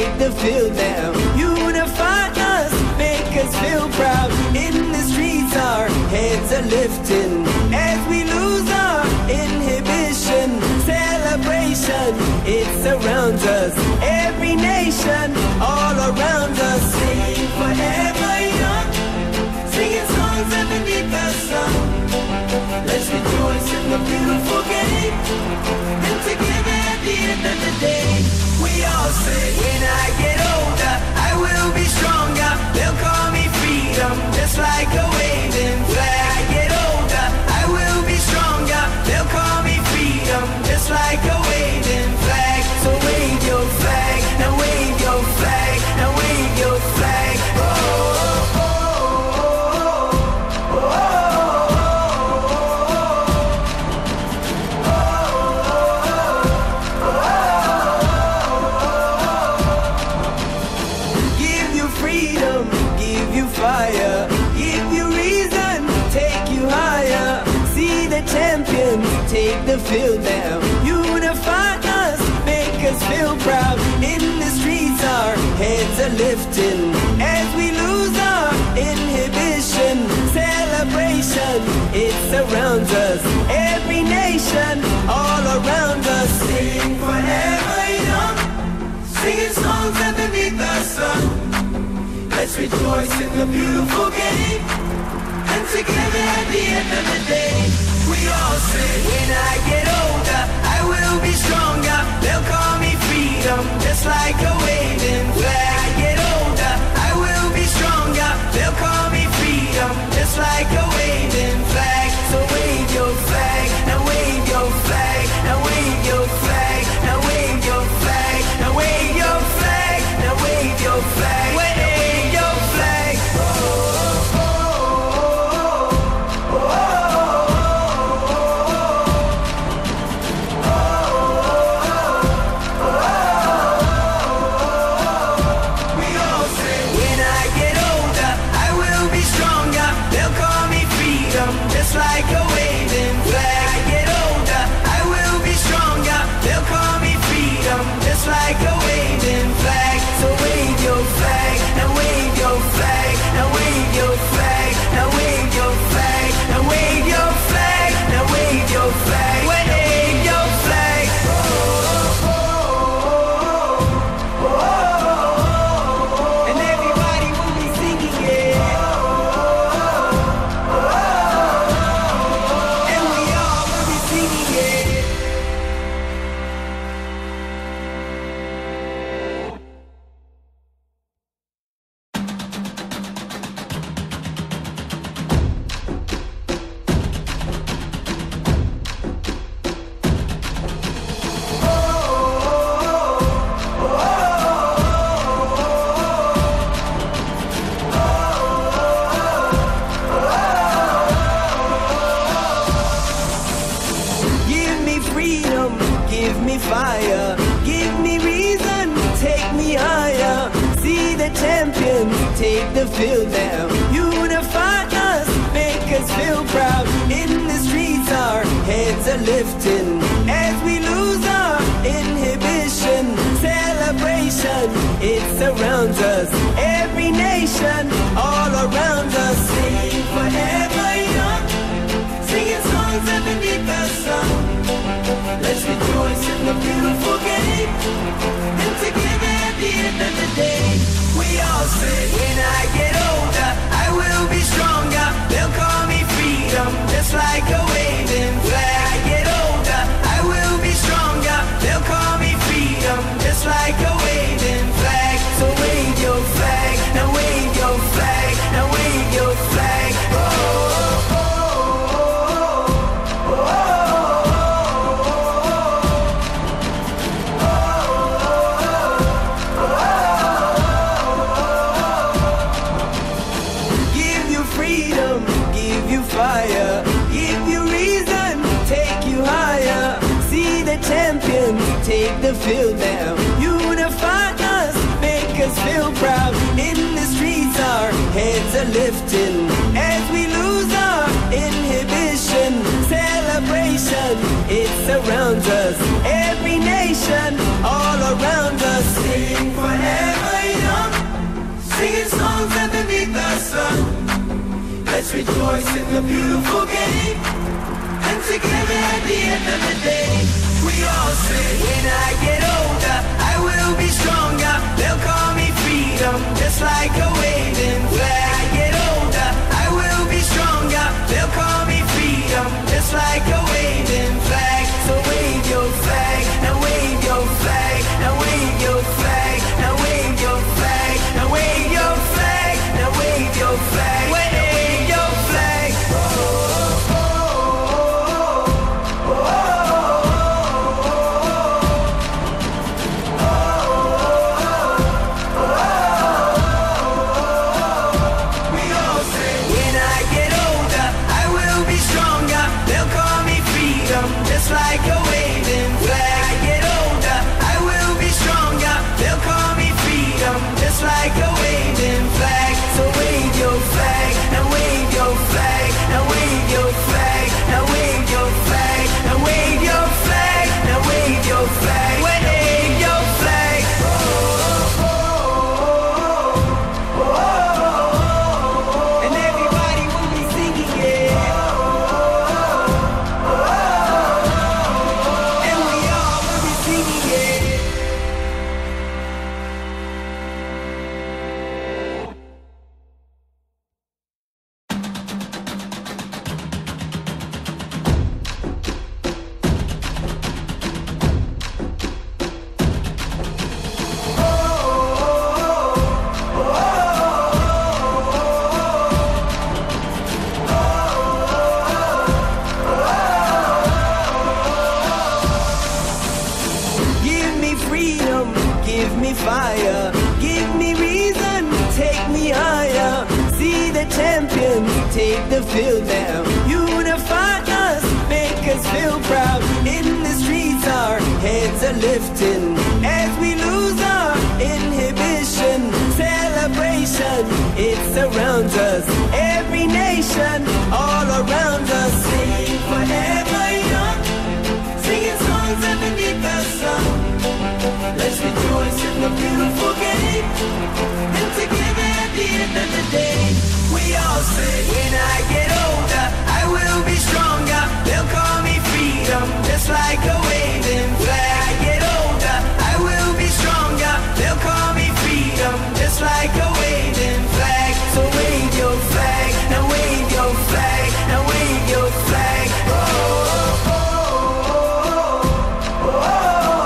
take the field now. Unify us, make us feel proud. In the streets our heads are lifting as we lose our inhibition. Celebration, it surrounds us. Every nation, all around us. Sing forever young, singing songs underneath the sun. Let's rejoice in the beautiful game, and together at the end of the day, we all say, when I get older, I will be stronger. They'll call me freedom, just like a waving flag. I get older, I will be stronger. They'll call me freedom, just like a waving flag. So wave your flag, now wave your flag, now wave your flag. Oh, oh, oh, oh, oh, oh. Fire, give you reason, take you higher. See the champions take the field now. Unify us, make us feel proud. In the streets our heads are lifting as we lose our inhibition. Celebration, it surrounds us. Every nation, all around us. Sing forever young, singing songs underneath the sun. Let's rejoice in the beautiful game, and together at the end of the day, we all say, when I get older, I will be stronger. They'll call me freedom, just like a waving flag. I get older, I will be stronger. They'll call me freedom, just like a waving flag. So wave your flag, now wave your flag, now wave your flag, now wave your flag, now wave your flag, now wave your flag. Just like a waving flag. I get older, I will be stronger. They'll call me freedom, just like a waving flag. So wave your flag, now wave your flag, now wave your flag, now wave your flag, now wave your flag, now wave your flag, wave your flag. Oh, oh, oh, oh, oh. And everybody will be singing it. Give me fire, give me reason, take me higher. See the champions take the field now. Unify us, make us feel proud. In the streets our heads are lifting as we lose our inhibition. Celebration, it surrounds us. Every nation, all around us. Sing forever young, singing songs underneath the sun. Let's rejoice in the beautiful game, and together at the end of the day, we all say, when I get older, I will be stronger. They'll call me freedom, just like a waving flag. I get older, I will be stronger. They'll call me freedom, just like a waving flag. So wave your flag, now wave your flag, now wave your flag. Oh, oh, oh, oh, oh, oh. Fire, give you reason, take you higher. See the champions take the field now. Unify us, make us feel proud. In the streets our heads are lifting as we lose our inhibition. Celebration, it surrounds us. Every nation, all around us. Sing forever. rejoice in the beautiful game. And together at the end of the day, we all say, when I get older, I will be stronger. They'll call me freedom, just like a waving flag. I get older, I will be stronger. They'll call me freedom, just like a waving flag. So wave your flag, now wave your flag, now wave your flag, now wave your flag, now wave your flag, now wave your flag, wave your flag. Just like a waving flag. I get older, I will be stronger. They'll call me freedom, just like a waving flag. So wave your flag, now wave your flag, now wave your flag, now wave your flag, now wave your flag, now wave your flag, wave your flag. And everybody will be singing it. Give me fire, give me reason, take me higher. See the champions take the field now. Unify us, make us feel proud. In the streets our heads are lifting as we lose our inhibition. Celebration, it surrounds us. Every nation, all around us. Sing forever young, singing songs underneath the sun. Let's rejoice in the beautiful game. And together at the end of the day, we all say, when I get older, I will be stronger. They'll call me freedom, just like a waving flag. I get older, I will be stronger. They'll call me freedom, just like a waving flag. So wave your flag, now wave your flag, now wave your flag. Oh, oh, oh, oh, oh, oh.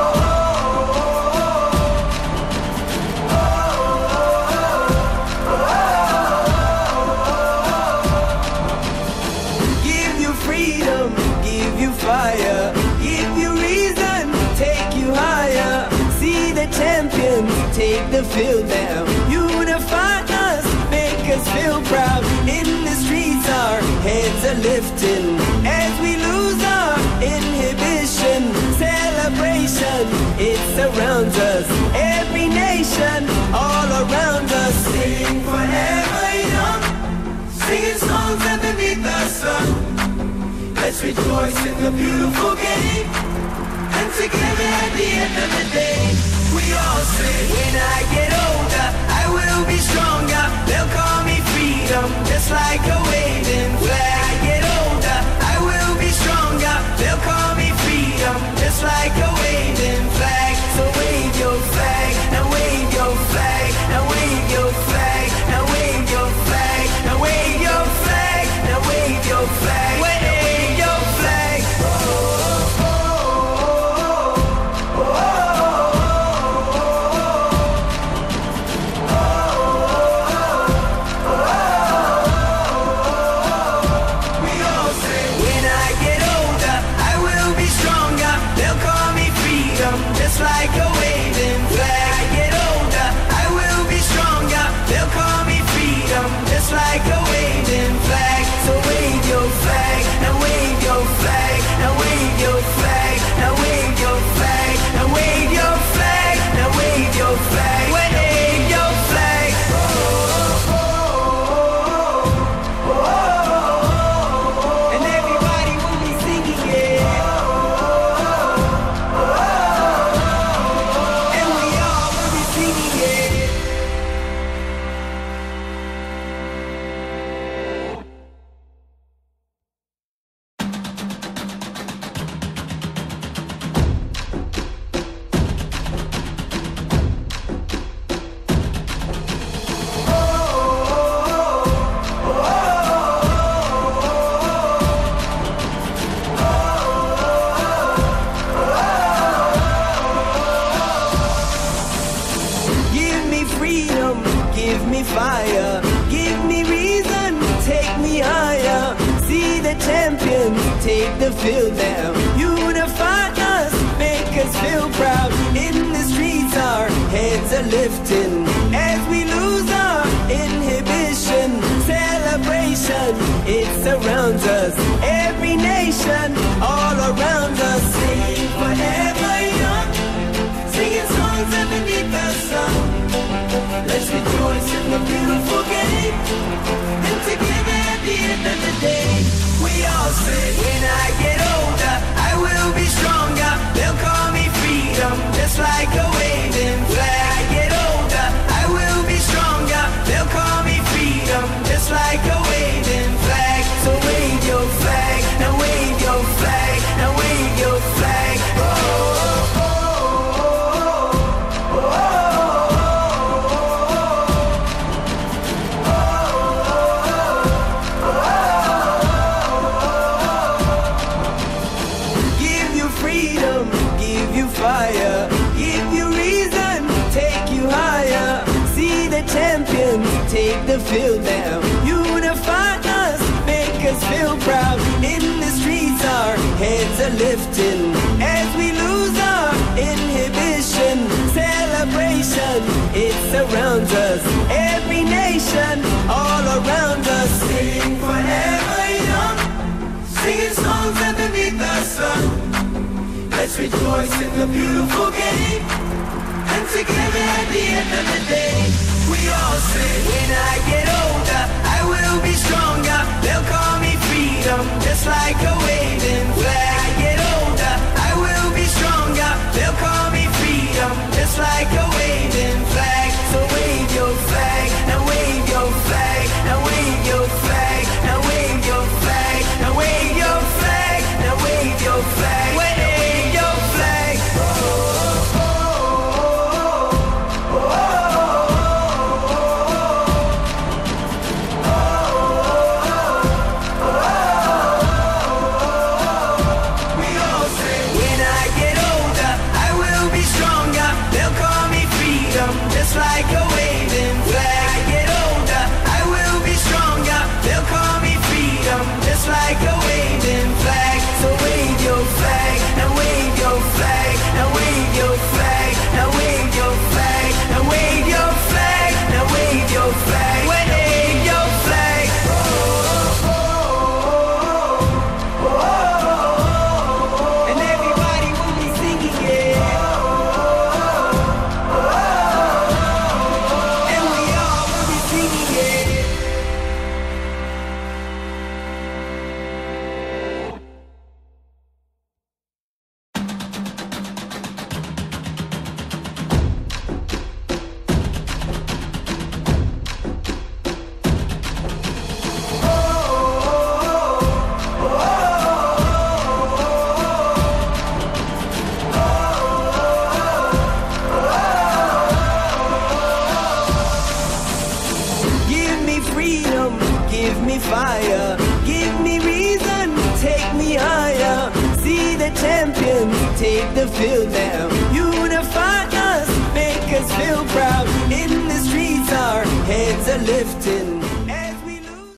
Fire, give you reason, take you higher. See the champions take the field now. Unify us, make us feel proud. In the streets our heads are lifting as we lose our inhibition. Celebration, it surrounds us. Every nation, all around us. Sing forever young, singing songs underneath the sun. Let's rejoice in the beautiful game. And together at the end of the day, we all say, when I get older, I will be stronger. They'll call me freedom, just like a waving flag. I get older, I will be stronger. They'll call me freedom, just like a waving flag. So wave your flag, now wave your flag, now wave your flag, now wave your flag, now wave your flag, now wave your flag. freedom, give me fire, give me reason, take me higher. See the champions take the field now. Unify us, make us feel proud. In the streets our heads are lifting as we lose our inhibition. Celebration, it surrounds us. Every nation, all around us. Sing forever young, singing songs underneath the sun. Let's rejoice in the beautiful game, and together at the end of the day, we all say, when I get older, I will be stronger. They'll call me freedom, just like a waving flag. I get older, I will be stronger. They'll call me freedom, just like a waving flag. So wave your flag, now wave your flag, now wave your flag. Oh, oh, oh, oh, oh. Fire, give you reason, take you higher. See the champions take the field now. Unify us, make us feel proud. In the streets our heads are lifting as we lose our inhibition. Celebration, it surrounds us. Every nation, all around us. Sing forever young, singing songs underneath the sun. Let's rejoice in the beautiful game, and together at the end of the day, we all say, when I get older, I will be stronger. They'll call me freedom, just like a waving flag. I get older, I will be stronger. They'll call me freedom, just like a waving flag. So wave your flag, now wave your flag, now wave your flag, now wave your flag, now wave your flag, now wave your flag. Like a waving flag. I get older, I will be stronger. They'll call me freedom, just like a waving flag. So wave your flag, now wave your flag, now wave your flag, now wave your flag, now wave your flag, now wave your flag, wave your flag. Oh, oh, oh, oh, oh. And everybody will be singing it. Give me fire, give me reason, take me higher. See the champions take the field now. Unify us, make us feel proud. In the streets our heads are lifting